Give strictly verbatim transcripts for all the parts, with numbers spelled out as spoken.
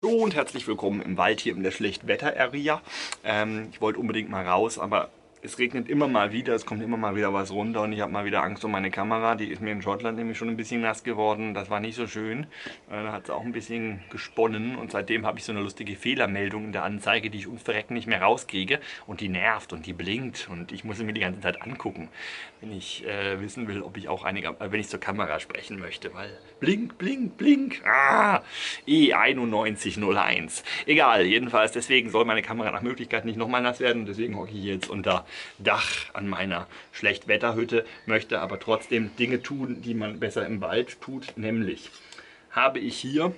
Hallo und herzlich willkommen im Wald hier in der Schlechtwetter-Area. Ähm, ich wollte unbedingt mal raus, aber es regnet immer mal wieder, es kommt immer mal wieder was runter und ich habe mal wieder Angst um meine Kamera. Die ist mir in Schottland nämlich schon ein bisschen nass geworden. Das war nicht so schön. Äh, da hat es auch ein bisschen gesponnen und seitdem habe ich so eine lustige Fehlermeldung in der Anzeige, die ich ums Verrecken nicht mehr rauskriege. Und die nervt und die blinkt und ich muss sie mir die ganze Zeit angucken, wenn ich äh, wissen will, ob ich auch einige, äh, wenn ich zur Kamera sprechen möchte, weil blink, blink, blink. Ah, E einundneunzig null eins. Egal, jedenfalls deswegen soll meine Kamera nach Möglichkeit nicht nochmal nass werden. Deswegen hocke ich jetzt unter Dach an meiner Schlechtwetterhütte, möchte aber trotzdem Dinge tun, die man besser im Wald tut. Nämlich habe ich hier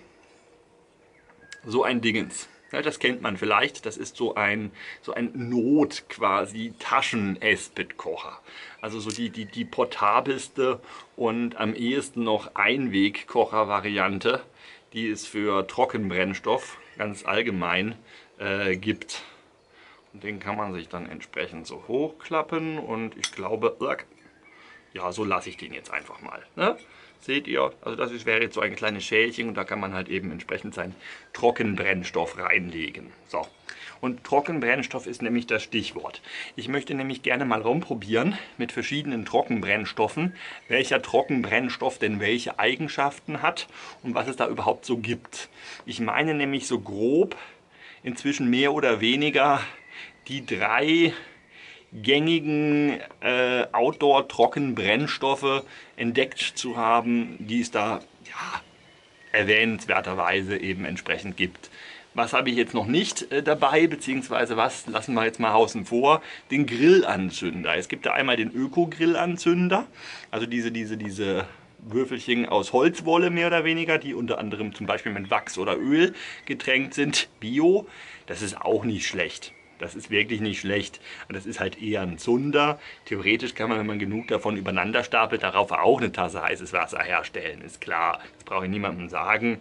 so ein Dingens. Ja, das kennt man vielleicht. Das ist so ein, so ein Not quasi Taschen-Esbit-Kocher. Also so die, die, die portabelste und am ehesten noch Einweg-Kocher-Variante, die es für Trockenbrennstoff ganz allgemein äh, gibt. Und den kann man sich dann entsprechend so hochklappen und ich glaube, ja, so lasse ich den jetzt einfach mal. Ne? Seht ihr? Also das ist, wäre jetzt so ein kleines Schälchen und da kann man halt eben entsprechend seinen Trockenbrennstoff reinlegen. So. Und Trockenbrennstoff ist nämlich das Stichwort. Ich möchte nämlich gerne mal rumprobieren mit verschiedenen Trockenbrennstoffen, welcher Trockenbrennstoff denn welche Eigenschaften hat und was es da überhaupt so gibt. Ich meine nämlich so grob inzwischen mehr oder weniger die drei gängigen äh, Outdoor-Trockenbrennstoffe entdeckt zu haben, die es da ja, erwähnenswerterweise eben entsprechend gibt. Was habe ich jetzt noch nicht äh, dabei, beziehungsweise was lassen wir jetzt mal außen vor? Den Grillanzünder. Es gibt da einmal den Öko-Grillanzünder, also diese, diese, diese Würfelchen aus Holzwolle mehr oder weniger, die unter anderem zum Beispiel mit Wachs oder Öl getränkt sind, Bio. Das ist auch nicht schlecht. Das ist wirklich nicht schlecht. Das ist halt eher ein Zunder. Theoretisch kann man, wenn man genug davon übereinander stapelt, darauf auch eine Tasse heißes Wasser herstellen. Ist klar. Das brauche ich niemandem sagen.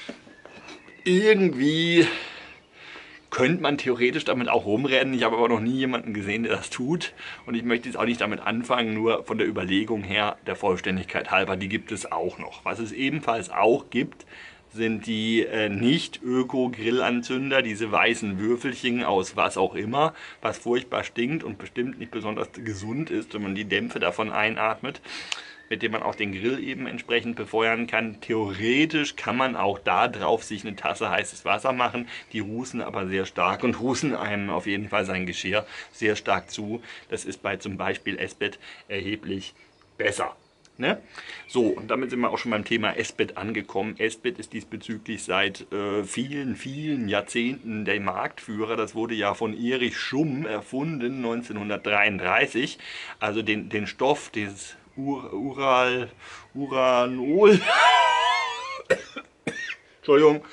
Irgendwie könnte man theoretisch damit auch rumrennen. Ich habe aber noch nie jemanden gesehen, der das tut. Und ich möchte jetzt auch nicht damit anfangen, nur von der Überlegung her, der Vollständigkeit halber, die gibt es auch noch. Was es ebenfalls auch gibt, sind die äh, Nicht-Öko-Grillanzünder, diese weißen Würfelchen aus was auch immer, was furchtbar stinkt und bestimmt nicht besonders gesund ist, wenn man die Dämpfe davon einatmet, mit dem man auch den Grill eben entsprechend befeuern kann. Theoretisch kann man auch da drauf sich eine Tasse heißes Wasser machen, die rußen aber sehr stark und rußen einem auf jeden Fall sein Geschirr sehr stark zu. Das ist bei zum Beispiel Esbit erheblich besser. Ne? So, und damit sind wir auch schon beim Thema Esbit angekommen. Esbit ist diesbezüglich seit äh, vielen, vielen Jahrzehnten der Marktführer. Das wurde ja von Erich Schumm erfunden, neunzehnhundertdreiunddreißig. Also den, den Stoff, dieses Ur, Ural, Uranol, Entschuldigung,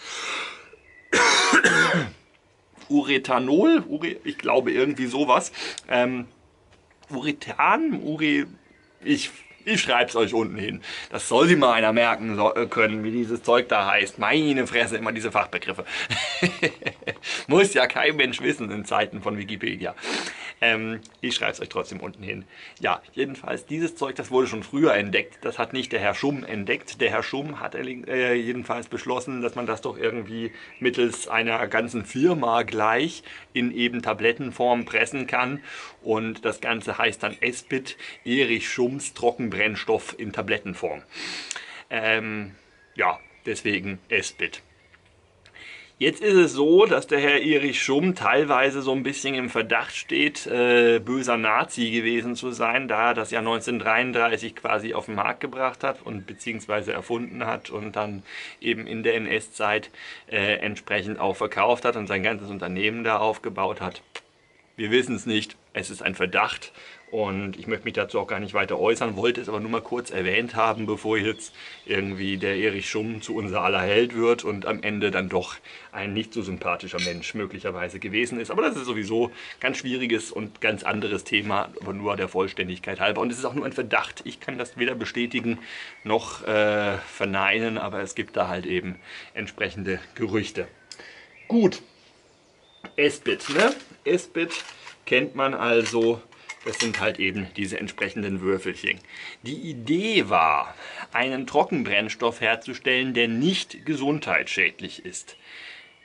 Urethanol, Ure, ich glaube irgendwie sowas. Ähm, Urethan, Ure, ich... Ich schreibe es euch unten hin. Das soll sich mal einer merken so, äh, können, wie dieses Zeug da heißt. Meine Fresse, immer diese Fachbegriffe. Muss ja kein Mensch wissen in Zeiten von Wikipedia. Ähm, ich schreibe es euch trotzdem unten hin. Ja, jedenfalls, dieses Zeug, das wurde schon früher entdeckt. Das hat nicht der Herr Schumm entdeckt. Der Herr Schumm hat äh, jedenfalls beschlossen, dass man das doch irgendwie mittels einer ganzen Firma gleich in eben Tablettenform pressen kann. Und das Ganze heißt dann Esbit, Erich Schumms Trockenbrennstoff in Tablettenform. Ähm, ja, deswegen Esbit. Jetzt ist es so, dass der Herr Erich Schumm teilweise so ein bisschen im Verdacht steht, äh, böser Nazi gewesen zu sein, da er das ja neunzehnhundertdreiunddreißig quasi auf den Markt gebracht hat und beziehungsweise erfunden hat und dann eben in der N S-Zeit äh, entsprechend auch verkauft hat und sein ganzes Unternehmen da aufgebaut hat. Wir wissen es nicht, es ist ein Verdacht und ich möchte mich dazu auch gar nicht weiter äußern, wollte es aber nur mal kurz erwähnt haben, bevor jetzt irgendwie der Erich Schumm zu unser aller Held wird und am Ende dann doch ein nicht so sympathischer Mensch möglicherweise gewesen ist. Aber das ist sowieso ein ganz schwieriges und ganz anderes Thema, aber nur der Vollständigkeit halber. Und es ist auch nur ein Verdacht. Ich kann das weder bestätigen noch äh, verneinen, aber es gibt da halt eben entsprechende Gerüchte. Gut. Esbit, ne? Esbit kennt man also, das sind halt eben diese entsprechenden Würfelchen. Die Idee war, einen Trockenbrennstoff herzustellen, der nicht gesundheitsschädlich ist.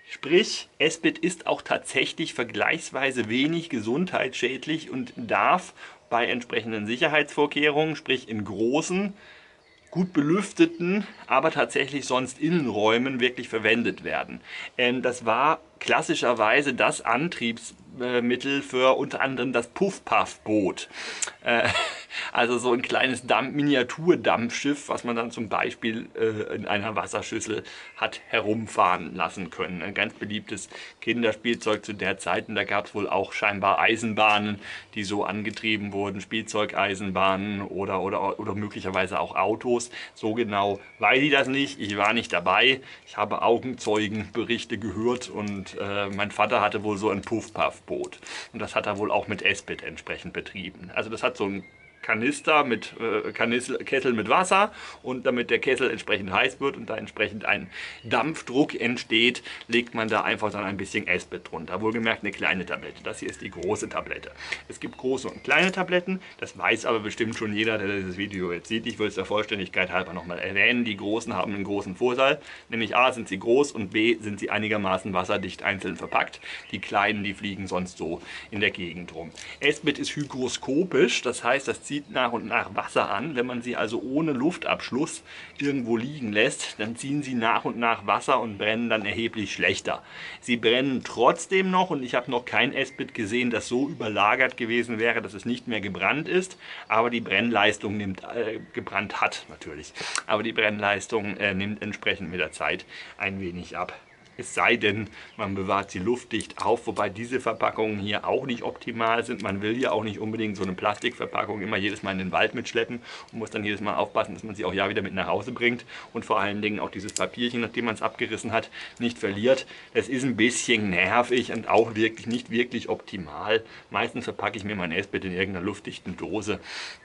Sprich, Esbit ist auch tatsächlich vergleichsweise wenig gesundheitsschädlich und darf bei entsprechenden Sicherheitsvorkehrungen, sprich in großen, gut belüfteten, aber tatsächlich sonst Innenräumen wirklich verwendet werden. Ähm, das war klassischerweise das Antriebsmittel für unter anderem das Puff-Puff-Boot. Äh, also so ein kleines Dampf, Miniaturdampfschiff, was man dann zum Beispiel äh, in einer Wasserschüssel hat herumfahren lassen können. Ein ganz beliebtes Kinderspielzeug zu der Zeit. Und da gab es wohl auch scheinbar Eisenbahnen, die so angetrieben wurden, Spielzeugeisenbahnen oder, oder, oder möglicherweise auch Autos. So genau weiß ich das nicht. Ich war nicht dabei. Ich habe Augenzeugenberichte gehört und äh, mein Vater hatte wohl so ein Puff-Puff-Boot. Und das hat er wohl auch mit Esbit entsprechend betrieben. Also das hat so ein Kanister mit äh, Kanissel, Kessel mit Wasser, und damit der Kessel entsprechend heiß wird und da entsprechend ein Dampfdruck entsteht, legt man da einfach dann ein bisschen Esbit drunter. Wohlgemerkt eine kleine Tablette. Das hier ist die große Tablette. Es gibt große und kleine Tabletten, das weiß aber bestimmt schon jeder, der dieses Video jetzt sieht. Ich will es der Vollständigkeit halber nochmal erwähnen. Die großen haben einen großen Vorteil, nämlich A sind sie groß und B sind sie einigermaßen wasserdicht einzeln verpackt. Die kleinen, die fliegen sonst so in der Gegend rum. Esbit ist hygroskopisch, das heißt, das zieht nach und nach Wasser an. Wenn man sie also ohne Luftabschluss irgendwo liegen lässt, dann ziehen sie nach und nach Wasser und brennen dann erheblich schlechter. Sie brennen trotzdem noch, und ich habe noch kein Esbit gesehen, das so überlagert gewesen wäre, dass es nicht mehr gebrannt ist, aber die Brennleistung nimmt, äh, gebrannt hat natürlich, aber die Brennleistung äh, nimmt entsprechend mit der Zeit ein wenig ab. Es sei denn, man bewahrt sie luftdicht auf, wobei diese Verpackungen hier auch nicht optimal sind. Man will ja auch nicht unbedingt so eine Plastikverpackung immer jedes Mal in den Wald mitschleppen und muss dann jedes Mal aufpassen, dass man sie auch ja wieder mit nach Hause bringt und vor allen Dingen auch dieses Papierchen, nachdem man es abgerissen hat, nicht verliert. Das ist ein bisschen nervig und auch wirklich nicht wirklich optimal. Meistens verpacke ich mir mein Esbit in irgendeiner luftdichten Dose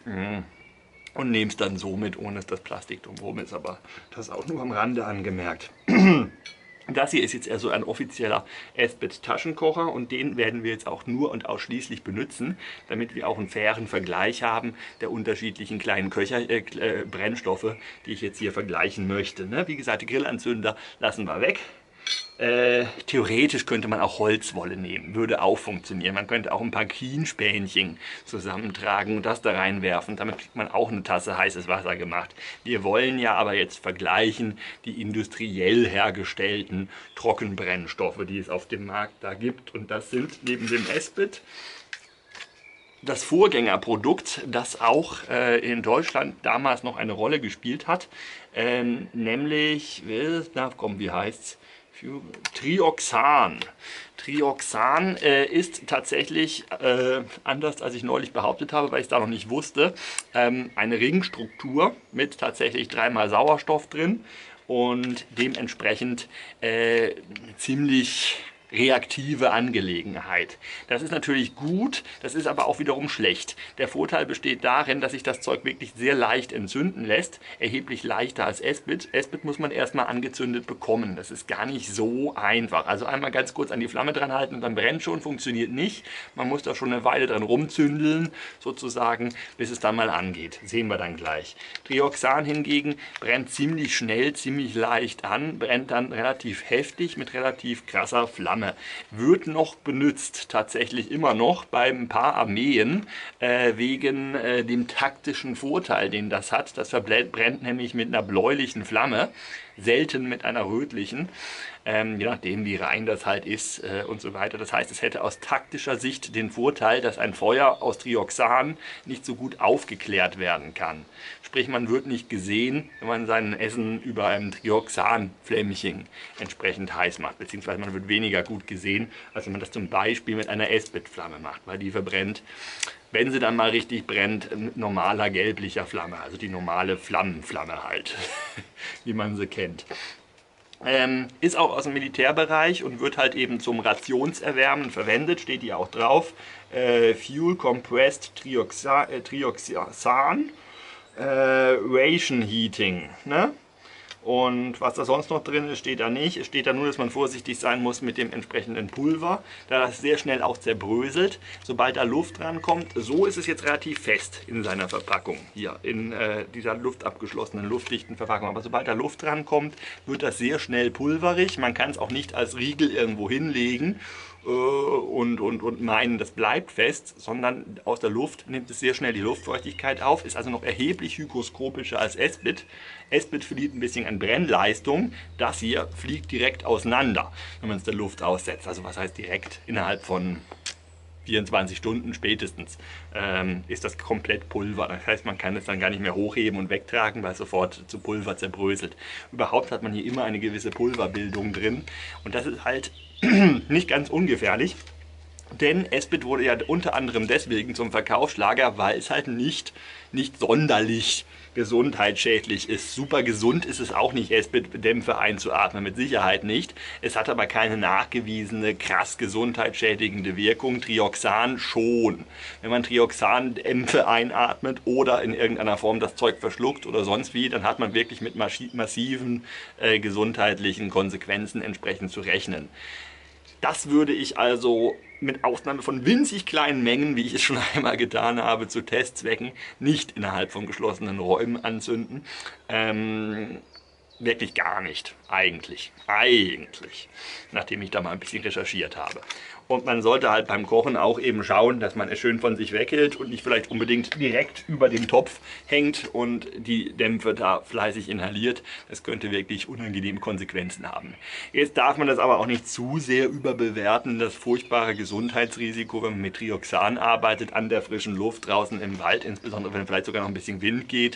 und nehme es dann so mit, ohne dass das Plastik drumherum ist, aber das auch nur am Rande angemerkt. Das hier ist jetzt also ein offizieller Esbit Taschenkocher, und den werden wir jetzt auch nur und ausschließlich benutzen, damit wir auch einen fairen Vergleich haben der unterschiedlichen kleinen Köcher, äh, äh, Brennstoffe, die ich jetzt hier vergleichen möchte. Ne? Wie gesagt, die Grillanzünder lassen wir weg. Äh, theoretisch könnte man auch Holzwolle nehmen, würde auch funktionieren. Man könnte auch ein paar Kienspänchen zusammentragen und das da reinwerfen. Damit kriegt man auch eine Tasse heißes Wasser gemacht. Wir wollen ja aber jetzt vergleichen die industriell hergestellten Trockenbrennstoffe, die es auf dem Markt da gibt. Und das sind neben dem Esbit das Vorgängerprodukt, das auch äh, in Deutschland damals noch eine Rolle gespielt hat, ähm, nämlich, na komm, wie heißt's? Trioxan. Trioxan äh, ist tatsächlich, äh, anders als ich neulich behauptet habe, weil ich es da noch nicht wusste, ähm, eine Ringstruktur mit tatsächlich dreimal Sauerstoff drin und dementsprechend äh, ziemlich reaktive Angelegenheit. Das ist natürlich gut, das ist aber auch wiederum schlecht. Der Vorteil besteht darin, dass sich das Zeug wirklich sehr leicht entzünden lässt, erheblich leichter als Esbit. Esbit muss man erstmal angezündet bekommen. Das ist gar nicht so einfach. Also einmal ganz kurz an die Flamme dran halten und dann brennt schon, funktioniert nicht. Man muss da schon eine Weile dran rumzündeln, sozusagen, bis es dann mal angeht. Sehen wir dann gleich. Trioxan hingegen brennt ziemlich schnell, ziemlich leicht an, brennt dann relativ heftig mit relativ krasser Flamme. Wird noch benutzt, tatsächlich immer noch bei ein paar Armeen, äh, wegen äh, dem taktischen Vorteil, den das hat. Das verbrennt nämlich mit einer bläulichen Flamme, selten mit einer rötlichen, ähm, je nachdem wie rein das halt ist äh, und so weiter. Das heißt, es hätte aus taktischer Sicht den Vorteil, dass ein Feuer aus Trioxan nicht so gut aufgeklärt werden kann. Sprich, man wird nicht gesehen, wenn man sein Essen über einem Trioxan-Flämmchen entsprechend heiß macht, beziehungsweise man wird weniger gut gesehen, als wenn man das zum Beispiel mit einer Esbit-Flamme macht, weil die verbrennt, wenn sie dann mal richtig brennt, mit normaler gelblicher Flamme, also die normale Flammenflamme halt, wie man sie kennt. Ähm, ist auch aus dem Militärbereich und wird halt eben zum Rationserwärmen verwendet, steht hier auch drauf. Äh, Fuel Compressed Trioxan, äh, Trioxan äh, Ration Heating. Ne? Und was da sonst noch drin ist, steht da nicht. Es steht da nur, dass man vorsichtig sein muss mit dem entsprechenden Pulver, da das sehr schnell auch zerbröselt, sobald da Luft rankommt. So ist es jetzt relativ fest in seiner Verpackung, hier in äh, dieser luftabgeschlossenen, luftdichten Verpackung. Aber sobald da Luft rankommt, wird das sehr schnell pulverig. Man kann es auch nicht als Riegel irgendwo hinlegen und, und, und meinen, das bleibt fest, sondern aus der Luft nimmt es sehr schnell die Luftfeuchtigkeit auf, ist also noch erheblich hygroskopischer als Esbit. Esbit verliert ein bisschen an Brennleistung, das hier fliegt direkt auseinander, wenn man es der Luft aussetzt. Also was heißt direkt? Innerhalb von vierundzwanzig Stunden spätestens ähm, ist das komplett Pulver. Das heißt, man kann es dann gar nicht mehr hochheben und wegtragen, weil es sofort zu Pulver zerbröselt. Überhaupt hat man hier immer eine gewisse Pulverbildung drin und das ist halt nicht ganz ungefährlich, denn Esbit wurde ja unter anderem deswegen zum Verkaufsschlager, weil es halt nicht, nicht sonderlich gesundheitsschädlich ist. Super gesund ist es auch nicht, Esbit-Dämpfe einzuatmen, mit Sicherheit nicht. Es hat aber keine nachgewiesene, krass gesundheitsschädigende Wirkung. Trioxan schon. Wenn man Trioxan-Dämpfe einatmet oder in irgendeiner Form das Zeug verschluckt oder sonst wie, dann hat man wirklich mit massiven äh, gesundheitlichen Konsequenzen entsprechend zu rechnen. Das würde ich also mit Ausnahme von winzig kleinen Mengen, wie ich es schon einmal getan habe, zu Testzwecken, nicht innerhalb von geschlossenen Räumen anzünden. Ähm, wirklich gar nicht, eigentlich. Eigentlich. Nachdem ich da mal ein bisschen recherchiert habe. Und man sollte halt beim Kochen auch eben schauen, dass man es schön von sich weghält und nicht vielleicht unbedingt direkt über dem Topf hängt und die Dämpfe da fleißig inhaliert. Das könnte wirklich unangenehme Konsequenzen haben. Jetzt darf man das aber auch nicht zu sehr überbewerten, das furchtbare Gesundheitsrisiko, wenn man mit Trioxan arbeitet, an der frischen Luft draußen im Wald, insbesondere wenn vielleicht sogar noch ein bisschen Wind geht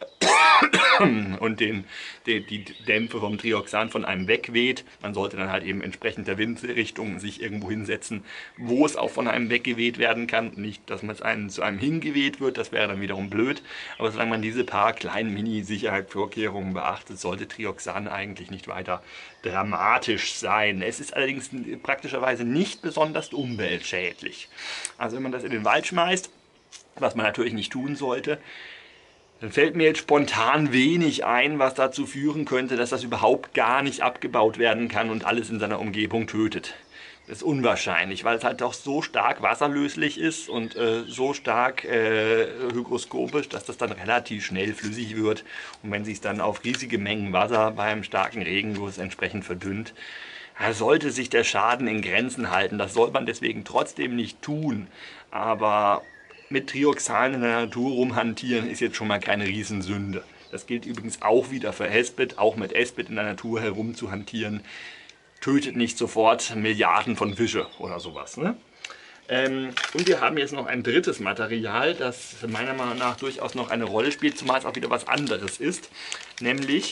und den, die, die Dämpfe vom Trioxan von einem wegweht. Man sollte dann halt eben entsprechend der Windrichtung sich irgendwo hinsetzen, wo es auch von einem weggeweht werden kann. Nicht, dass man es einem zu einem hingeweht wird, das wäre dann wiederum blöd. Aber solange man diese paar kleinen Mini-Sicherheitsvorkehrungen beachtet, sollte Trioxan eigentlich nicht weiter dramatisch sein. Es ist allerdings praktischerweise nicht besonders umweltschädlich. Also wenn man das in den Wald schmeißt, was man natürlich nicht tun sollte, dann fällt mir jetzt spontan wenig ein, was dazu führen könnte, dass das überhaupt gar nicht abgebaut werden kann und alles in seiner Umgebung tötet. Das ist unwahrscheinlich, weil es halt doch so stark wasserlöslich ist und äh, so stark äh, hygroskopisch, dass das dann relativ schnell flüssig wird. Und wenn sich dann auf riesige Mengen Wasser beim starken Regenguss entsprechend verdünnt, sollte sich der Schaden in Grenzen halten. Das soll man deswegen trotzdem nicht tun. Aber mit Trioxan in der Natur rumhantieren ist jetzt schon mal keine Riesensünde. Das gilt übrigens auch wieder für Esbit. Auch mit Esbit in der Natur herumzuhantieren, tötet nicht sofort Milliarden von Fische oder sowas. Ne? Ähm, und wir haben jetzt noch ein drittes Material, das meiner Meinung nach durchaus noch eine Rolle spielt, zumal es auch wieder was anderes ist. Nämlich,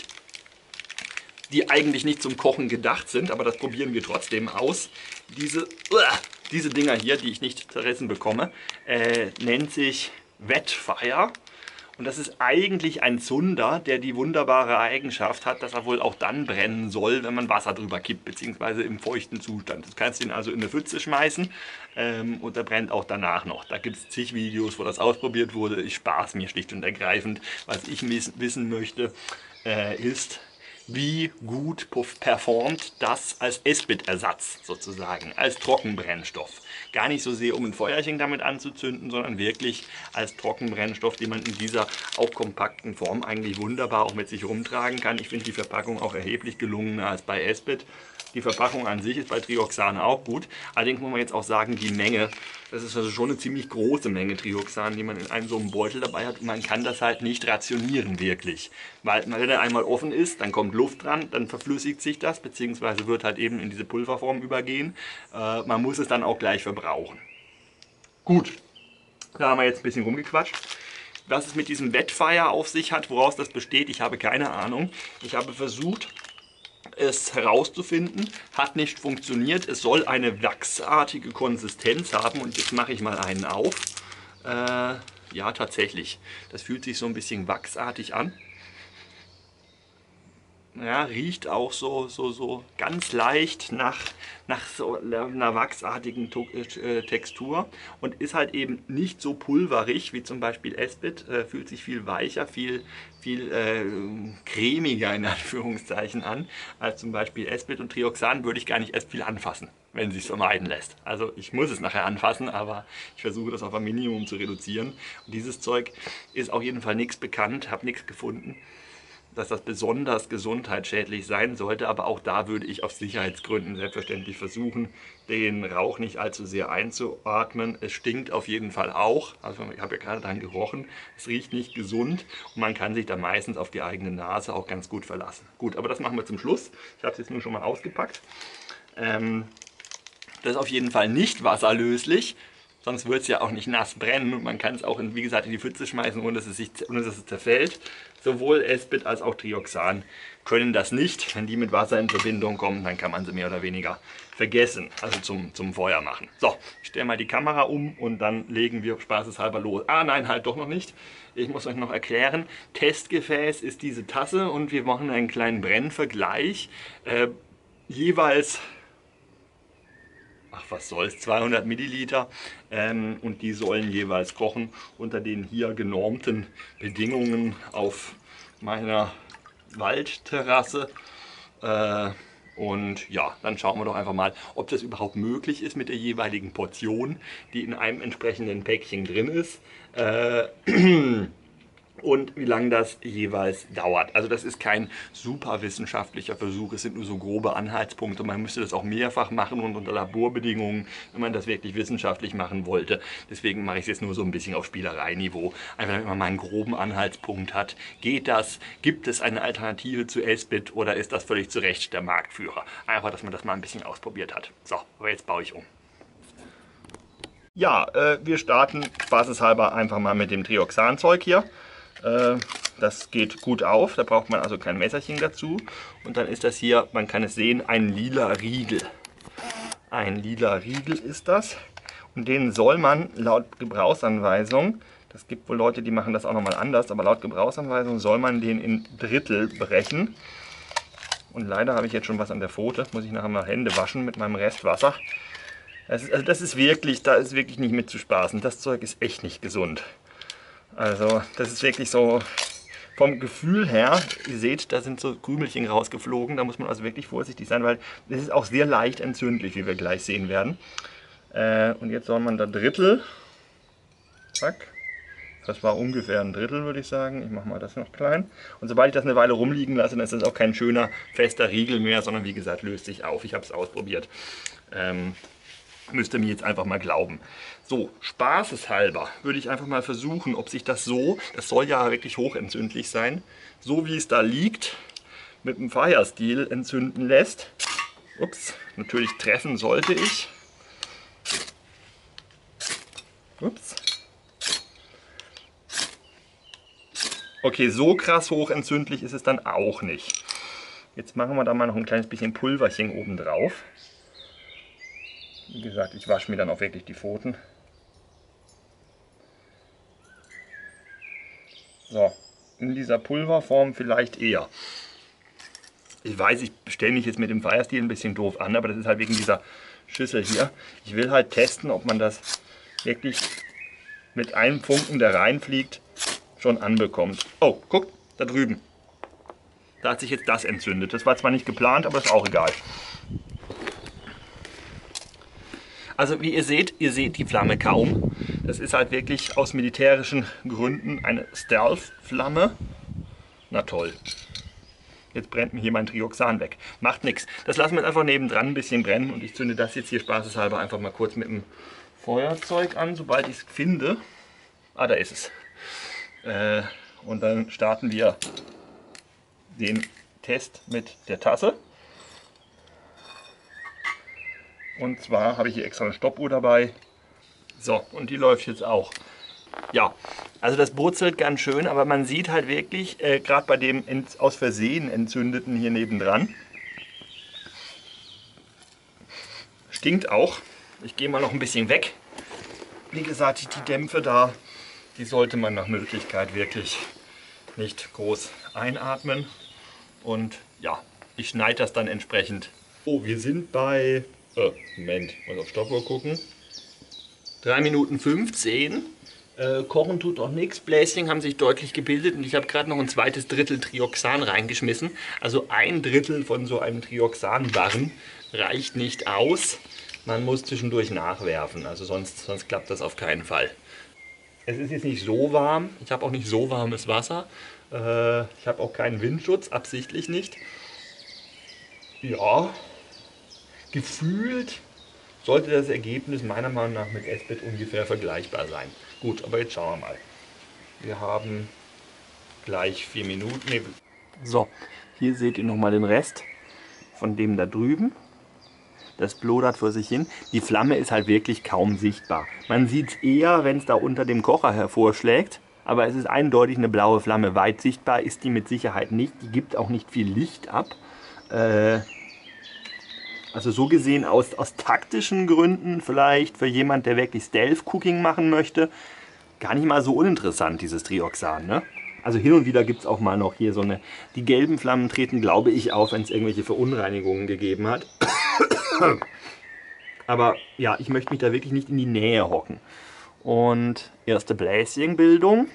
die eigentlich nicht zum Kochen gedacht sind, aber das probieren wir trotzdem aus. Diese, uh, diese Dinger hier, die ich nicht zerrissen bekomme, äh, nennt sich Wetfire. Und das ist eigentlich ein Zunder, der die wunderbare Eigenschaft hat, dass er wohl auch dann brennen soll, wenn man Wasser drüber kippt, beziehungsweise im feuchten Zustand. Du kannst ihn also in eine Pfütze schmeißen ähm, und er brennt auch danach noch. Da gibt es zig Videos, wo das ausprobiert wurde. Ich spare es mir schlicht und ergreifend. Was ich wissen möchte, äh, ist, wie gut performt das als Esbit-Ersatz sozusagen, als Trockenbrennstoff. Gar nicht so sehr, um ein Feuerchen damit anzuzünden, sondern wirklich als Trockenbrennstoff, den man in dieser auch kompakten Form eigentlich wunderbar auch mit sich rumtragen kann. Ich finde die Verpackung auch erheblich gelungener als bei Esbit. Die Verpackung an sich ist bei Trioxan auch gut. Allerdings muss man jetzt auch sagen, die Menge, das ist also schon eine ziemlich große Menge Trioxan, die man in einem so einem Beutel dabei hat. Und man kann das halt nicht rationieren wirklich. Weil wenn er einmal offen ist, dann kommt Luft dran, dann verflüssigt sich das, beziehungsweise wird halt eben in diese Pulverform übergehen. Äh, man muss es dann auch gleich verbrauchen. Gut, da haben wir jetzt ein bisschen rumgequatscht. Was es mit diesem Wetfire auf sich hat, woraus das besteht, ich habe keine Ahnung. Ich habe versucht, es herauszufinden, hat nicht funktioniert. Es soll eine wachsartige Konsistenz haben und jetzt mache ich mal einen auf. Äh, ja, tatsächlich. Das fühlt sich so ein bisschen wachsartig an. ja, riecht auch so, so, so ganz leicht nach, nach so einer wachsartigen Textur und ist halt eben nicht so pulverig wie zum Beispiel Esbit, äh, fühlt sich viel weicher, viel, viel äh, cremiger in Anführungszeichen an als zum Beispiel Esbit, und Trioxan würde ich gar nicht erst viel anfassen, wenn es sich vermeiden lässt. Also ich muss es nachher anfassen, aber ich versuche das auf ein Minimum zu reduzieren. Und dieses Zeug ist auf jeden Fall nichts bekannt, habe nichts gefunden, dass das besonders gesundheitsschädlich sein sollte, aber auch da würde ich aus Sicherheitsgründen selbstverständlich versuchen, den Rauch nicht allzu sehr einzuatmen. Es stinkt auf jeden Fall auch, also ich habe ja gerade dran gerochen, es riecht nicht gesund und man kann sich da meistens auf die eigene Nase auch ganz gut verlassen. Gut, aber das machen wir zum Schluss. Ich habe es jetzt nur schon mal ausgepackt. Ähm, das ist auf jeden Fall nicht wasserlöslich. Sonst wird es ja auch nicht nass brennen und man kann es auch, in, wie gesagt, in die Pfütze schmeißen, ohne dass es, sich, ohne dass es zerfällt. Sowohl Esbit als auch Trioxan können das nicht. Wenn die mit Wasser in Verbindung kommen, dann kann man sie mehr oder weniger vergessen, also zum, zum Feuer machen. So, ich stelle mal die Kamera um und dann legen wir spaßeshalber los. Ah nein, halt doch noch nicht. Ich muss euch noch erklären, Testgefäß ist diese Tasse und wir machen einen kleinen Brennvergleich. Äh, jeweils... Ach, was soll's, zweihundert Milliliter, ähm, und die sollen jeweils kochen unter den hier genormten Bedingungen auf meiner Waldterrasse. Äh, und ja, dann schauen wir doch einfach mal, ob das überhaupt möglich ist mit der jeweiligen Portion, die in einem entsprechenden Päckchen drin ist. Äh, und wie lange das jeweils dauert. Also das ist kein super wissenschaftlicher Versuch, es sind nur so grobe Anhaltspunkte. Man müsste das auch mehrfach machen und unter Laborbedingungen, wenn man das wirklich wissenschaftlich machen wollte. Deswegen mache ich es jetzt nur so ein bisschen auf Spielereiniveau. Einfach damit man mal einen groben Anhaltspunkt hat. Geht das? Gibt es eine Alternative zu Esbit oder ist das völlig zu Recht der Marktführer? Einfach, dass man das mal ein bisschen ausprobiert hat. So, aber jetzt baue ich um. Ja, äh, wir starten spaßeshalber einfach mal mit dem Trioxan-Zeug hier. Das geht gut auf, da braucht man also kein Messerchen dazu. Und dann ist das hier, man kann es sehen, ein lila Riegel. Ein lila Riegel ist das. Und den soll man laut Gebrauchsanweisung, das gibt wohl Leute, die machen das auch nochmal anders, aber laut Gebrauchsanweisung soll man den in Drittel brechen. Und leider habe ich jetzt schon was an der Pfote, muss ich nachher mal Hände waschen mit meinem Restwasser. Das ist, also das ist wirklich, da ist wirklich nicht mit zu spaßen. Das Zeug ist echt nicht gesund. Also das ist wirklich so vom Gefühl her, ihr seht, da sind so Krümelchen rausgeflogen, da muss man also wirklich vorsichtig sein, weil das ist auch sehr leicht entzündlich, wie wir gleich sehen werden. Äh, und jetzt soll man da Drittel, zack, das war ungefähr ein Drittel, würde ich sagen, ich mache mal das noch klein. Und sobald ich das eine Weile rumliegen lasse, dann ist das auch kein schöner, fester Riegel mehr, sondern wie gesagt, löst sich auf. Ich habe es ausprobiert. Ähm, Müsst ihr mir jetzt einfach mal glauben. So, spaßeshalber würde ich einfach mal versuchen, ob sich das so, das soll ja wirklich hochentzündlich sein, so wie es da liegt, mit dem Firesteel entzünden lässt. Ups, natürlich treffen sollte ich. Ups. Okay, so krass hochentzündlich ist es dann auch nicht. Jetzt machen wir da mal noch ein kleines bisschen Pulverchen oben drauf. Wie gesagt, ich wasche mir dann auch wirklich die Pfoten. So, in dieser Pulverform vielleicht eher. Ich weiß, ich stelle mich jetzt mit dem Firesteel ein bisschen doof an, aber das ist halt wegen dieser Schüssel hier. Ich will halt testen, ob man das wirklich mit einem Funken, der reinfliegt, schon anbekommt. Oh, guckt, da drüben. Da hat sich jetzt das entzündet. Das war zwar nicht geplant, aber ist auch egal. Also wie ihr seht, ihr seht die Flamme kaum. Das ist halt wirklich aus militärischen Gründen eine Stealth-Flamme. Na toll. Jetzt brennt mir hier mein Trioxan weg. Macht nichts. Das lassen wir jetzt einfach nebendran ein bisschen brennen und ich zünde das jetzt hier spaßeshalber einfach mal kurz mit dem Feuerzeug an, sobald ich es finde. Ah, da ist es. Äh, und dann starten wir den Test mit der Tasse. Und zwar habe ich hier extra eine Stoppuhr dabei. So, und die läuft jetzt auch. Ja, also das brutzelt ganz schön, aber man sieht halt wirklich, äh, gerade bei dem ent, aus Versehen entzündeten hier nebendran, stinkt auch. Ich gehe mal noch ein bisschen weg. Wie gesagt, die Dämpfe da, die sollte man nach Möglichkeit wirklich nicht groß einatmen. Und ja, ich schneide das dann entsprechend. Oh, wir sind bei, oh, Moment, muss auf Stoppuhr gucken. drei Minuten fünfzehn. Äh, kochen tut auch nichts. Bläschen haben sich deutlich gebildet und ich habe gerade noch ein zweites Drittel Trioxan reingeschmissen. Also ein Drittel von so einem Trioxanbarren reicht nicht aus. Man muss zwischendurch nachwerfen, also sonst, sonst klappt das auf keinen Fall. Es ist jetzt nicht so warm, ich habe auch nicht so warmes Wasser. Äh, ich habe auch keinen Windschutz, absichtlich nicht. Ja, gefühlt sollte das Ergebnis meiner Meinung nach mit Esbit ungefähr vergleichbar sein. Gut, aber jetzt schauen wir mal. Wir haben gleich vier Minuten. Nee. So, hier seht ihr nochmal den Rest von dem da drüben. Das blodert vor sich hin. Die Flamme ist halt wirklich kaum sichtbar. Man sieht es eher, wenn es da unter dem Kocher hervorschlägt. Aber es ist eindeutig eine blaue Flamme. Weit sichtbar ist die mit Sicherheit nicht. Die gibt auch nicht viel Licht ab. Äh, also so gesehen aus, aus taktischen Gründen vielleicht für jemand, der wirklich Stealth-Cooking machen möchte, gar nicht mal so uninteressant, dieses Trioxan, ne? Also hin und wieder gibt es auch mal noch hier so eine... Die gelben Flammen treten, glaube ich, auf, wenn es irgendwelche Verunreinigungen gegeben hat. Aber ja, ich möchte mich da wirklich nicht in die Nähe hocken. Und erste Bläschenbildung.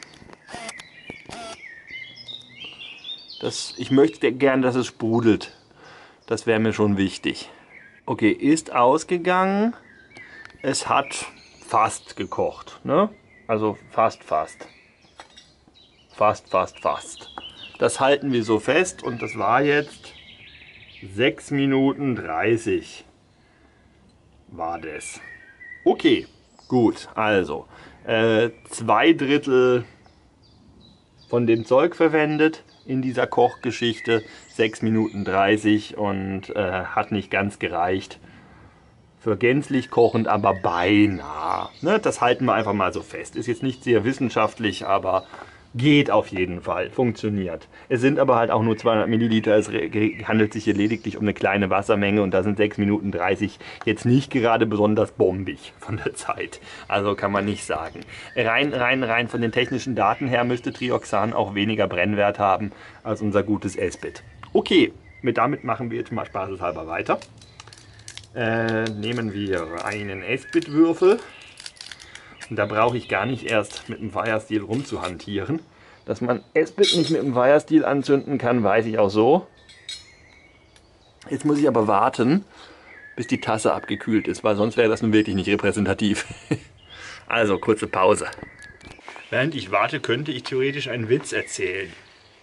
Das, ich möchte gern, dass es sprudelt. Das wäre mir schon wichtig. Okay, ist ausgegangen. Es hat fast gekocht, ne? Also fast, fast. Fast, fast, fast. Das halten wir so fest und das war jetzt sechs Minuten dreißig. War das. Okay, gut. Also, äh, zwei Drittel von dem Zeug verwendet in dieser Kochgeschichte. sechs Minuten dreißig und äh, hat nicht ganz gereicht. Für gänzlich kochend, aber beinahe. Ne, das halten wir einfach mal so fest. Ist jetzt nicht sehr wissenschaftlich, aber geht auf jeden Fall. Funktioniert. Es sind aber halt auch nur zweihundert Milliliter. Es handelt sich hier lediglich um eine kleine Wassermenge und da sind sechs Minuten dreißig jetzt nicht gerade besonders bombig von der Zeit. Also kann man nicht sagen. Rein, rein, rein von den technischen Daten her müsste Trioxan auch weniger Brennwert haben als unser gutes Esbit. Okay, mit damit machen wir jetzt mal spaßeshalber weiter. Äh, nehmen wir einen Esbit-Würfel. Und da brauche ich gar nicht erst mit dem Firesteel rumzuhantieren. Dass man Esbit nicht mit dem Firesteel anzünden kann, weiß ich auch so. Jetzt muss ich aber warten, bis die Tasse abgekühlt ist, weil sonst wäre das nun wirklich nicht repräsentativ. Also, kurze Pause. Während ich warte, könnte ich theoretisch einen Witz erzählen.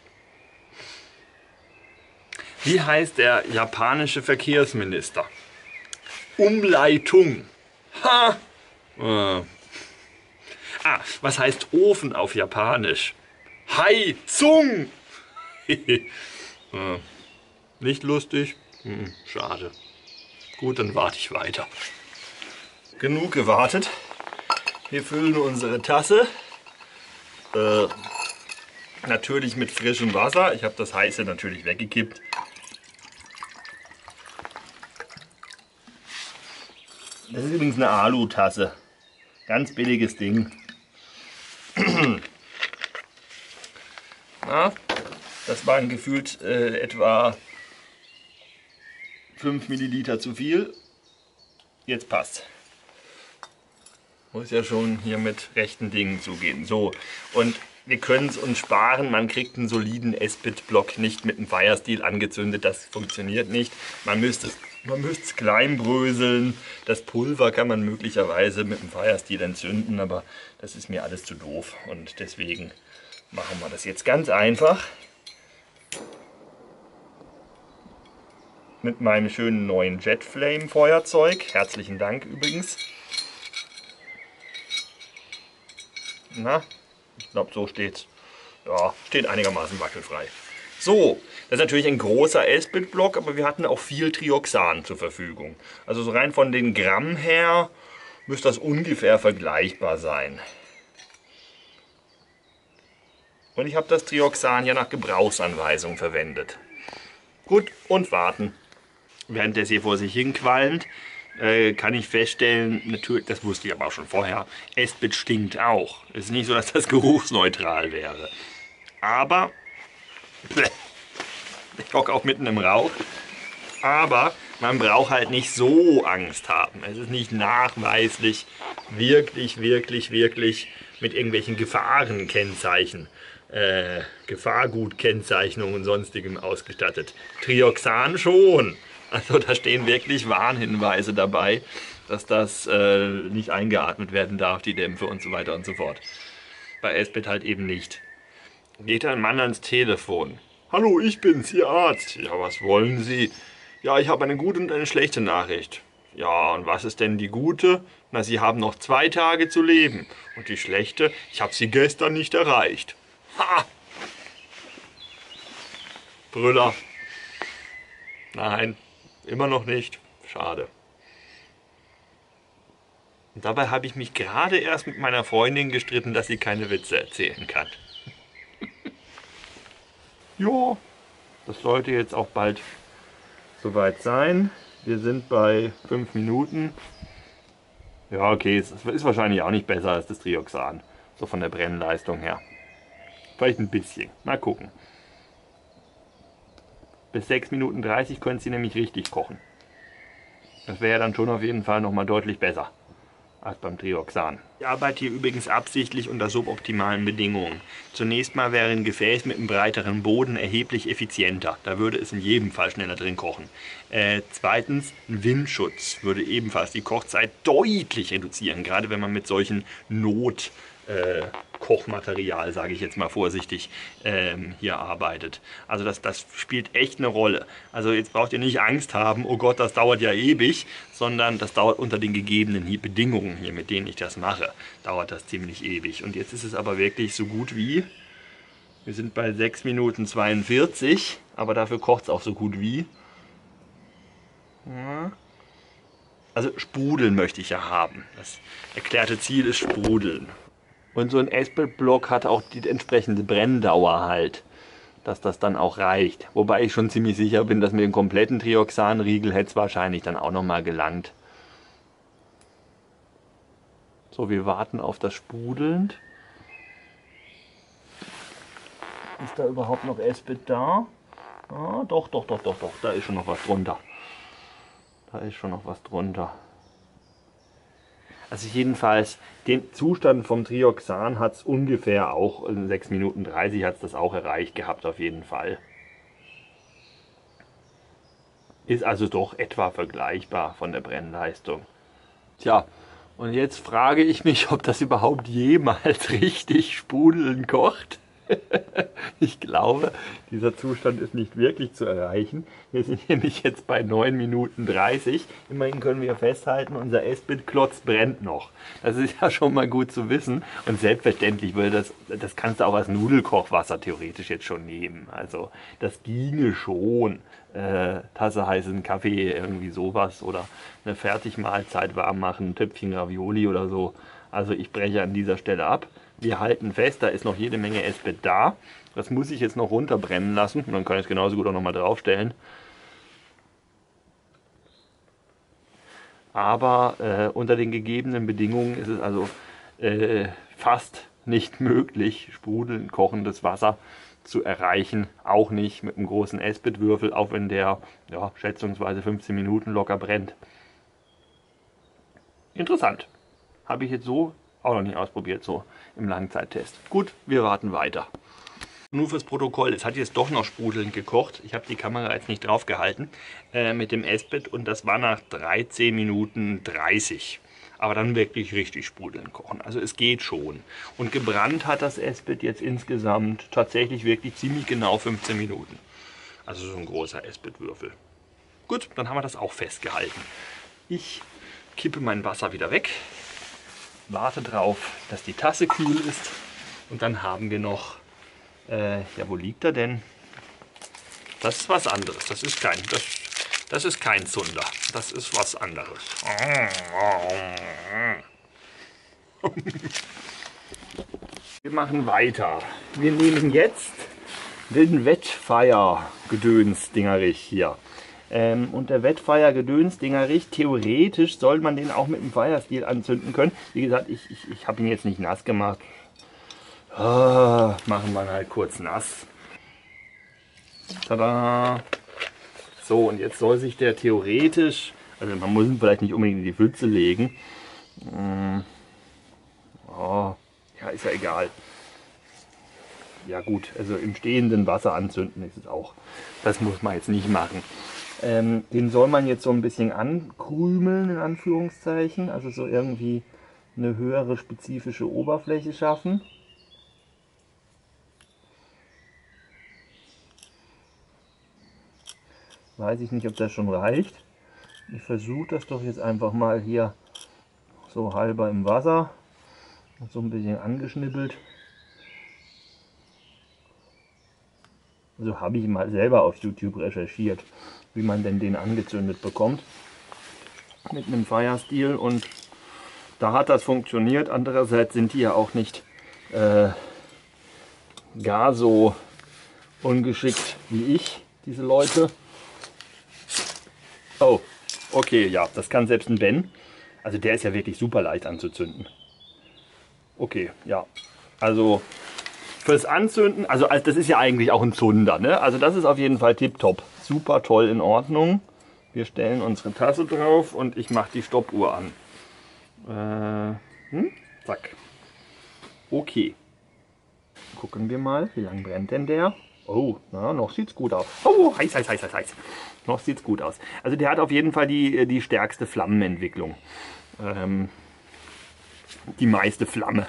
Wie heißt der japanische Verkehrsminister? Umleitung. Ha! Äh. Ah, was heißt Ofen auf Japanisch? Heizung! äh. Nicht lustig? Hm, schade. Gut, dann warte ich weiter. Genug gewartet. Wir füllen unsere Tasse. Äh, natürlich mit frischem Wasser. Ich habe das heiße natürlich weggekippt. Das ist übrigens eine Alu-Tasse. Ganz billiges Ding. Na, das waren gefühlt äh, etwa fünf Milliliter zu viel. Jetzt passt. Muss ja schon hier mit rechten Dingen zugehen. So, und wir können es uns sparen. Man kriegt einen soliden Esbit-Block nicht mit einem Firesteel angezündet. Das funktioniert nicht. Man müsste es Man müsste es klein bröseln. Das Pulver kann man möglicherweise mit dem Firesteel entzünden, aber das ist mir alles zu doof. Und deswegen machen wir das jetzt ganz einfach. Mit meinem schönen neuen Jetflame Feuerzeug. Herzlichen Dank übrigens. Na, ich glaube, so steht's. Ja, steht einigermaßen wackelfrei. So, das ist natürlich ein großer Esbit-Block, aber wir hatten auch viel Trioxan zur Verfügung. Also so rein von den Gramm her müsste das ungefähr vergleichbar sein. Und ich habe das Trioxan ja nach Gebrauchsanweisung verwendet. Gut, und warten. Während das hier vor sich hin qualmt, äh, kann ich feststellen, natürlich, das wusste ich aber auch schon vorher, Esbit stinkt auch. Es ist nicht so, dass das geruchsneutral wäre. Aber Ich hocke auch mitten im Rauch. Aber man braucht halt nicht so Angst haben. Es ist nicht nachweislich wirklich, wirklich, wirklich mit irgendwelchen Gefahrenkennzeichen, äh, Gefahrgutkennzeichnungen und sonstigem ausgestattet. Trioxan schon. Also da stehen wirklich Warnhinweise dabei, dass das äh, nicht eingeatmet werden darf, die Dämpfe und so weiter und so fort. Bei Esbit halt eben nicht. Geht ein Mann ans Telefon. Hallo, ich bin's, Ihr Arzt. Ja, was wollen Sie? Ja, ich habe eine gute und eine schlechte Nachricht. Ja, und was ist denn die gute? Na, Sie haben noch zwei Tage zu leben. Und die schlechte? Ich habe Sie gestern nicht erreicht. Ha! Brüller. Nein, immer noch nicht. Schade. Und dabei habe ich mich gerade erst mit meiner Freundin gestritten, dass sie keine Witze erzählen kann. Ja, das sollte jetzt auch bald soweit sein. Wir sind bei fünf Minuten. Ja, okay, es ist wahrscheinlich auch nicht besser als das Trioxan. So von der Brennleistung her. Vielleicht ein bisschen. Mal gucken. Bis sechs Minuten dreißig können Sie nämlich richtig kochen. Das wäre ja dann schon auf jeden Fall nochmal deutlich besser als beim Trioxan. Ich arbeite hier übrigens absichtlich unter suboptimalen Bedingungen. Zunächst mal wäre ein Gefäß mit einem breiteren Boden erheblich effizienter. Da würde es in jedem Fall schneller drin kochen. Äh, zweitens, ein Windschutz würde ebenfalls die Kochzeit deutlich reduzieren, gerade wenn man mit solchen Not äh, Kochmaterial, sage ich jetzt mal vorsichtig, ähm, hier arbeitet. Also das, das spielt echt eine Rolle. Also jetzt braucht ihr nicht Angst haben, oh Gott, das dauert ja ewig, sondern das dauert unter den gegebenen Bedingungen hier, mit denen ich das mache, dauert das ziemlich ewig. Und jetzt ist es aber wirklich so gut wie, wir sind bei sechs Minuten zweiundvierzig, aber dafür kocht es auch so gut wie. Ja. Also sprudeln möchte ich ja haben. Das erklärte Ziel ist sprudeln. Und so ein Esbit-Block hat auch die entsprechende Brenndauer halt, dass das dann auch reicht. Wobei ich schon ziemlich sicher bin, dass mit dem kompletten Trioxan-Riegel hätte es wahrscheinlich dann auch nochmal gelangt. So, wir warten auf das Sprudeln. Ist da überhaupt noch Esbit da? Ah, doch, doch, doch, doch, doch, da ist schon noch was drunter. Da ist schon noch was drunter. Also jedenfalls, den Zustand vom Trioxan hat es ungefähr auch, in sechs Minuten dreißig hat es das auch erreicht gehabt auf jeden Fall. Ist also doch etwa vergleichbar von der Brennleistung. Tja, und jetzt frage ich mich, ob das überhaupt jemals richtig sprudeln kocht. Ich glaube, dieser Zustand ist nicht wirklich zu erreichen. Wir sind nämlich jetzt bei neun Minuten dreißig. Immerhin können wir festhalten, unser Esbit-Klotz brennt noch. Das ist ja schon mal gut zu wissen. Und selbstverständlich würde das, das kannst du auch als Nudelkochwasser theoretisch jetzt schon nehmen. Also das ginge schon. Äh, Tasse heißen Kaffee, irgendwie sowas. Oder eine Fertigmahlzeit warm machen, ein Töpfchen Ravioli oder so. Also ich breche an dieser Stelle ab. Wir halten fest, da ist noch jede Menge Esbit da. Das muss ich jetzt noch runterbrennen lassen. Und dann kann ich es genauso gut auch nochmal draufstellen. Aber äh, unter den gegebenen Bedingungen ist es also äh, fast nicht möglich, sprudelnd kochendes Wasser zu erreichen. Auch nicht mit einem großen Esbit-Würfel, auch wenn der ja, schätzungsweise fünfzehn Minuten locker brennt. Interessant. Habe ich jetzt so auch noch nicht ausprobiert, so im Langzeittest. Gut, wir warten weiter. Nur fürs Protokoll, es hat jetzt doch noch sprudelnd gekocht. Ich habe die Kamera jetzt nicht drauf gehalten äh, mit dem Esbit und das war nach dreizehn Minuten dreißig. Aber dann wirklich richtig sprudelnd kochen. Also es geht schon. Und gebrannt hat das Esbit jetzt insgesamt tatsächlich wirklich ziemlich genau fünfzehn Minuten. Also so ein großer Esbit-Würfel. Gut, dann haben wir das auch festgehalten. Ich kippe mein Wasser wieder weg. Warte drauf, dass die Tasse kühl ist und dann haben wir noch, äh, ja wo liegt er denn? Das ist was anderes, das ist kein, das, das ist kein Zunder, das ist was anderes. Wir machen weiter. Wir nehmen jetzt den Wetfire-Gedöns-Dingerich hier. Ähm, und der Wetfire-Gedöns-Dingerich, theoretisch soll man den auch mit dem Firesteel anzünden können. Wie gesagt, ich, ich, ich habe ihn jetzt nicht nass gemacht. Ah, machen wir ihn halt kurz nass. Tada! So, und jetzt soll sich der theoretisch, also man muss ihn vielleicht nicht unbedingt in die Pfütze legen. Oh, ja, ist ja egal. Ja gut, also im stehenden Wasser anzünden ist es auch. Das muss man jetzt nicht machen. Ähm, den soll man jetzt so ein bisschen ankrümeln, in Anführungszeichen. Also so irgendwie eine höhere spezifische Oberfläche schaffen. Weiß ich nicht, ob das schon reicht. Ich versuche das doch jetzt einfach mal hier so halber im Wasser. So ein bisschen angeschnippelt. Also habe ich mal selber auf YouTube recherchiert, wie man denn den angezündet bekommt. Mit einem Firesteel, und da hat das funktioniert. Andererseits sind die ja auch nicht äh, gar so ungeschickt wie ich, diese Leute. Oh, okay, ja, das kann selbst ein Ben. Also der ist ja wirklich super leicht anzuzünden. Okay, ja, also fürs Anzünden, also das ist ja eigentlich auch ein Zunder, ne? Also das ist auf jeden Fall tipptopp. Super toll, in Ordnung. Wir stellen unsere Tasse drauf und ich mache die Stoppuhr an. Äh, hm? Zack. Okay. Gucken wir mal, wie lange brennt denn der? Oh, na, noch sieht's gut aus. Oh, heiß, heiß, heiß, heiß, heiß. Noch sieht's gut aus. Also der hat auf jeden Fall die, die stärkste Flammenentwicklung. Ähm, die meiste Flamme.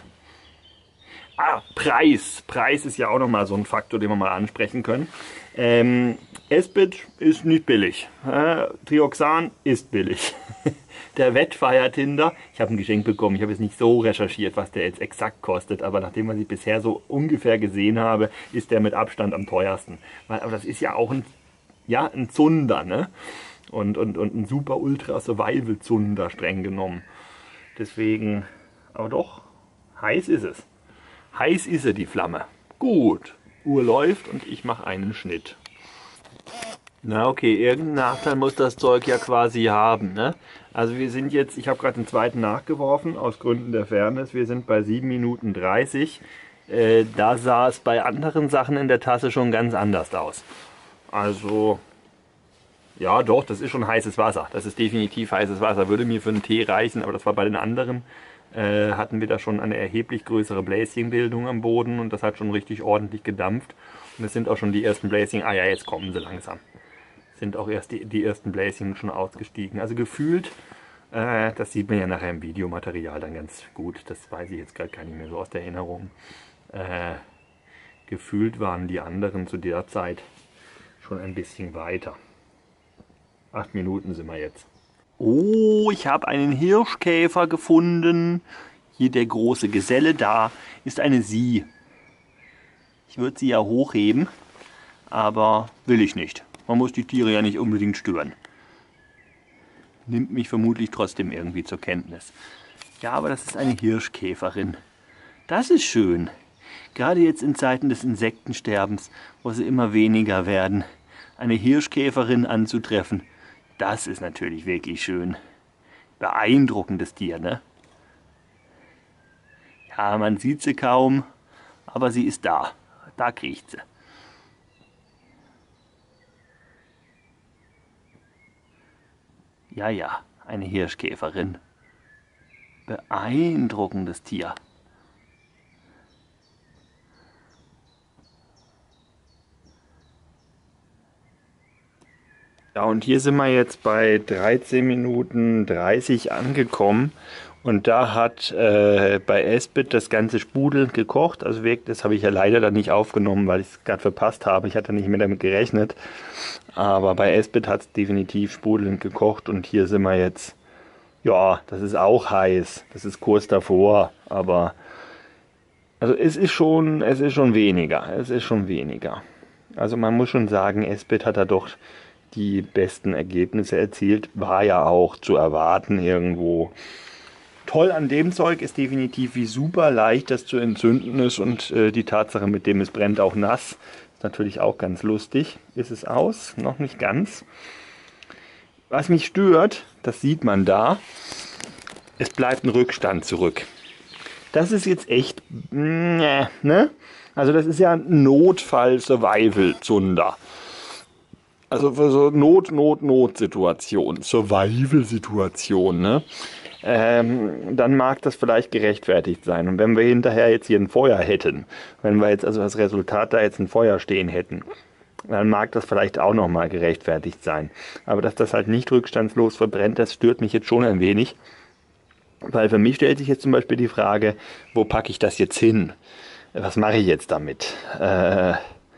Ah, Preis. Preis ist ja auch nochmal so ein Faktor, den wir mal ansprechen können. Ähm, Esbit ist nicht billig. Äh, Trioxan ist billig. Der Wetfire Tinder, ich habe ein Geschenk bekommen. Ich habe jetzt nicht so recherchiert, was der jetzt exakt kostet. Aber nachdem was ich bisher so ungefähr gesehen habe, ist der mit Abstand am teuersten. Weil, aber das ist ja auch ein, ja, ein Zunder, ne? Und, und, und ein super Ultra Survival Zunder, streng genommen. Deswegen, aber doch, heiß ist es. Heiß ist sie, die Flamme. Gut, Uhr läuft und ich mache einen Schnitt. Na okay, irgendeinen Nachteil muss das Zeug ja quasi haben, ne? Also wir sind jetzt, ich habe gerade den zweiten nachgeworfen, aus Gründen der Fairness. Wir sind bei sieben Minuten dreißig. Äh, da sah es bei anderen Sachen in der Tasse schon ganz anders aus. Also, ja doch, das ist schon heißes Wasser. Das ist definitiv heißes Wasser. Würde mir für einen Tee reichen, aber das war bei den anderen. Äh, hatten wir da schon eine erheblich größere Bläschenbildung am Boden und das hat schon richtig ordentlich gedampft. Und es sind auch schon die ersten Bläschen, ah ja, jetzt kommen sie langsam. Sind auch erst die, die ersten Bläschen schon ausgestiegen. Also gefühlt, äh, das sieht man ja nachher im Videomaterial dann ganz gut, das weiß ich jetzt gerade gar nicht mehr so aus der Erinnerung. Äh, gefühlt waren die anderen zu der Zeit schon ein bisschen weiter. Acht Minuten sind wir jetzt. Oh, ich habe einen Hirschkäfer gefunden. Hier der große Geselle, da ist eine Sie. Ich würde sie ja hochheben, aber will ich nicht. Man muss die Tiere ja nicht unbedingt stören. Nimmt mich vermutlich trotzdem irgendwie zur Kenntnis. Ja, aber das ist eine Hirschkäferin. Das ist schön. Gerade jetzt in Zeiten des Insektensterbens, wo sie immer weniger werden, eine Hirschkäferin anzutreffen, das ist natürlich wirklich schön. Beeindruckendes Tier, ne? Ja, man sieht sie kaum, aber sie ist da. Da kriecht sie. Ja, ja, eine Hirschkäferin. Beeindruckendes Tier. Ja, und hier sind wir jetzt bei dreizehn Minuten dreißig angekommen. Und da hat äh, bei Esbit das ganze Sprudel gekocht. Also wirklich, das habe ich ja leider dann nicht aufgenommen, weil ich es gerade verpasst habe. Ich hatte nicht mehr damit gerechnet. Aber bei Esbit hat es definitiv sprudelnd gekocht. Und hier sind wir jetzt, ja, das ist auch heiß. Das ist kurz davor. Aber also es ist schon, es ist schon weniger. Es ist schon weniger. Also man muss schon sagen, Esbit hat da doch die besten Ergebnisse erzielt. War ja auch zu erwarten irgendwo. Toll an dem Zeug ist definitiv, wie super leicht das zu entzünden ist und äh, die Tatsache, mit dem es brennt, auch nass. Ist natürlich auch ganz lustig. Ist es aus? Noch nicht ganz. Was mich stört, das sieht man da, es bleibt ein Rückstand zurück. Das ist jetzt echt, ne? Also das ist ja ein Notfall-Survival-Zunder. Also für so Not, Not, Not-Situationen, Survival-Situationen, ne? Ähm, dann mag das vielleicht gerechtfertigt sein. Und wenn wir hinterher jetzt hier ein Feuer hätten, wenn wir jetzt also als Resultat da jetzt ein Feuer stehen hätten, dann mag das vielleicht auch nochmal gerechtfertigt sein. Aber dass das halt nicht rückstandslos verbrennt, das stört mich jetzt schon ein wenig. Weil für mich stellt sich jetzt zum Beispiel die Frage, wo packe ich das jetzt hin? Was mache ich jetzt damit? Äh,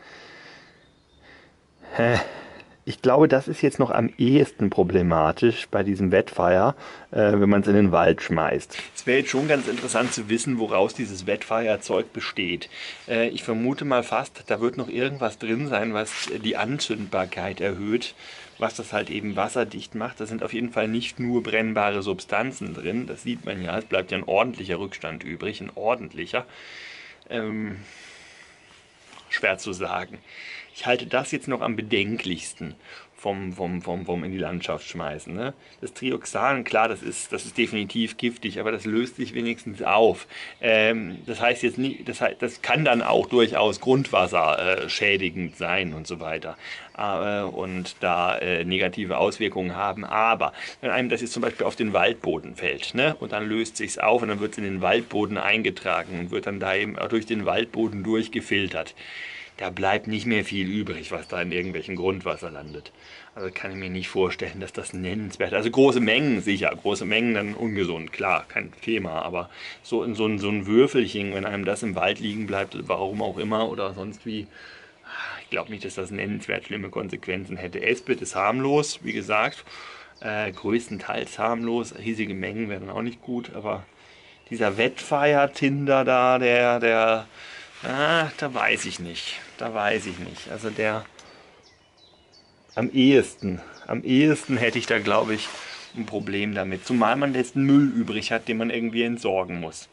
Ich glaube, das ist jetzt noch am ehesten problematisch bei diesem Wetfire, äh, wenn man es in den Wald schmeißt. Es wäre jetzt schon ganz interessant zu wissen, woraus dieses Wetfire-Zeug besteht. Äh, ich vermute mal fast, da wird noch irgendwas drin sein, was die Anzündbarkeit erhöht, was das halt eben wasserdicht macht. Da sind auf jeden Fall nicht nur brennbare Substanzen drin, das sieht man ja, es bleibt ja ein ordentlicher Rückstand übrig, ein ordentlicher. Ähm, schwer zu sagen. Ich halte das jetzt noch am bedenklichsten vom, vom, vom, vom in die Landschaft schmeißen. Ne? Das Trioxan, klar, das ist, das ist definitiv giftig, aber das löst sich wenigstens auf. Ähm, das heißt jetzt nicht, das, heißt, das kann dann auch durchaus Grundwasser äh, schädigend sein und so weiter. Äh, und da äh, negative Auswirkungen haben. Aber wenn einem das jetzt zum Beispiel auf den Waldboden fällt, ne? Und dann löst sich's auf und dann wird es in den Waldboden eingetragen und wird dann da eben auch durch den Waldboden durchgefiltert. Da bleibt nicht mehr viel übrig, was da in irgendwelchen Grundwasser landet. Also kann ich mir nicht vorstellen, dass das nennenswert ist. Also große Mengen sicher, große Mengen dann ungesund, klar, kein Thema. Aber so in so ein, so ein Würfelchen, wenn einem das im Wald liegen bleibt, warum auch immer oder sonst wie, ich glaube nicht, dass das nennenswert schlimme Konsequenzen hätte. Esbit ist harmlos, wie gesagt, äh, größtenteils harmlos. Riesige Mengen wären auch nicht gut, aber dieser Wetfire-Tinder da, der, der, ah, da weiß ich nicht. Da weiß ich nicht. Also der am ehesten, am ehesten hätte ich da, glaube ich, ein Problem damit. Zumal man jetzt Müll übrig hat, den man irgendwie entsorgen muss.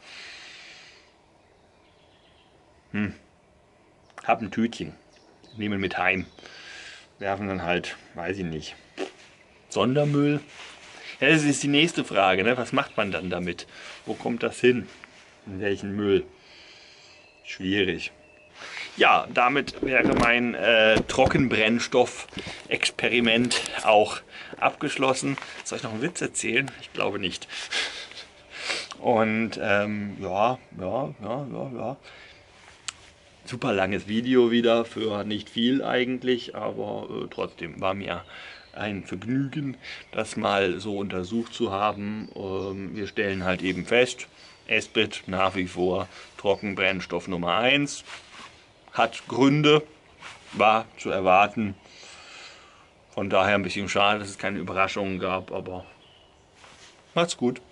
Hm. Hab ein Tütchen. Nehmen mit heim. Werfen dann halt, weiß ich nicht, Sondermüll. Ja, das ist die nächste Frage, ne? Was macht man dann damit? Wo kommt das hin? In welchen Müll? Schwierig. Ja, damit wäre mein äh, Trockenbrennstoff-Experiment auch abgeschlossen. Soll ich noch einen Witz erzählen? Ich glaube nicht. Und ähm, ja, ja, ja, ja, ja. Super langes Video wieder für nicht viel eigentlich, aber äh, trotzdem war mir ein Vergnügen, das mal so untersucht zu haben. Ähm, wir stellen halt eben fest, Esbit nach wie vor Trockenbrennstoff Nummer eins. Hat Gründe, war zu erwarten. Von daher ein bisschen schade, dass es keine Überraschungen gab, aber macht's gut.